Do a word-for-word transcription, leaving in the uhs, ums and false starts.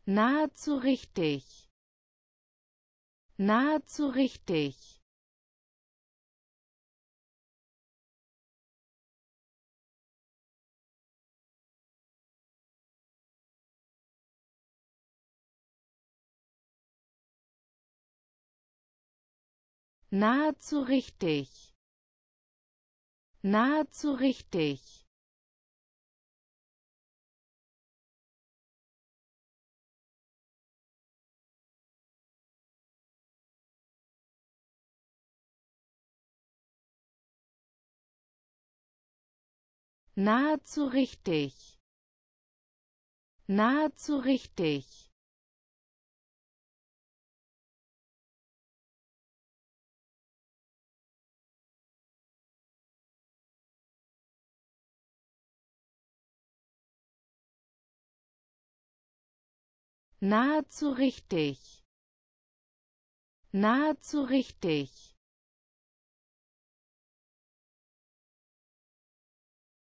Nahezu richtig. Nahezu richtig. Nahezu richtig. Nahezu richtig. Nahezu richtig. Nahezu richtig. Nahezu richtig. Nahezu richtig.